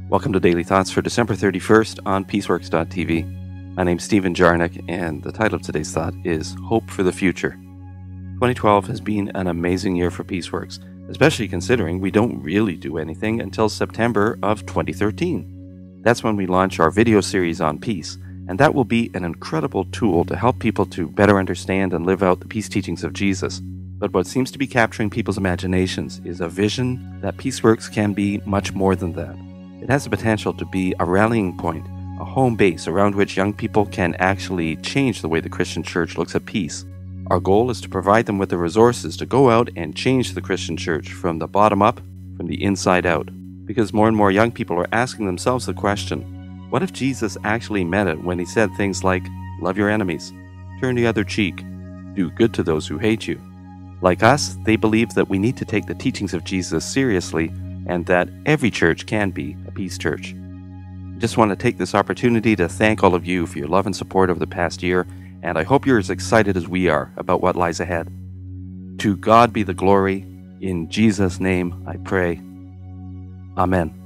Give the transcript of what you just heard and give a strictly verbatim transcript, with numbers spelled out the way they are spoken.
Welcome to Daily Thoughts for December thirty-first on peaceworks dot t v. My name's Stephen Jarnick, and the title of today's thought is Hope for the Future. twenty twelve has been an amazing year for Peaceworks, especially considering we don't really do anything until September of twenty thirteen. That's when we launch our video series on peace, and that will be an incredible tool to help people to better understand and live out the peace teachings of Jesus. But what seems to be capturing people's imaginations is a vision that Peaceworks can be much more than that. It has the potential to be a rallying point, a home base around which young people can actually change the way the Christian church looks at peace. Our goal is to provide them with the resources to go out and change the Christian church from the bottom up, from the inside out. Because more and more young people are asking themselves the question, what if Jesus actually meant it when he said things like, love your enemies, turn the other cheek, do good to those who hate you? Like us, they believe that we need to take the teachings of Jesus seriously and that every church can be a peace church. I just want to take this opportunity to thank all of you for your love and support over the past year, and I hope you're as excited as we are about what lies ahead. To God be the glory. In Jesus' name I pray. Amen.